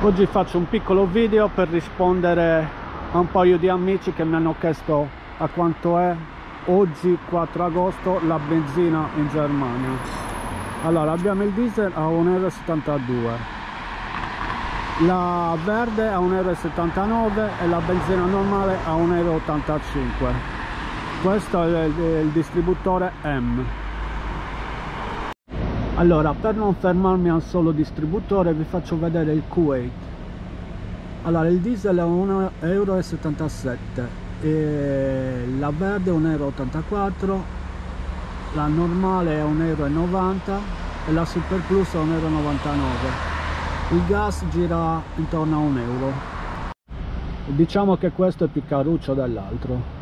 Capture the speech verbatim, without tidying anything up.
Oggi faccio un piccolo video per rispondere a un paio di amici che mi hanno chiesto a quanto è oggi quattro agosto la benzina in Germania. Allora, abbiamo il diesel a un euro e settantadue, la verde a un euro e settantanove e la benzina normale a un euro e ottantacinque. Questo è il, il distributore M. Allora, per non fermarmi al solo distributore, vi faccio vedere il Kuwait. Allora, il diesel è un euro e settantasette, e la verde è un euro e ottantaquattro, la normale è un euro e novanta e la Super Plus è un euro e novantanove. Il gas gira intorno a un euro. Diciamo che questo è più caruccio dell'altro.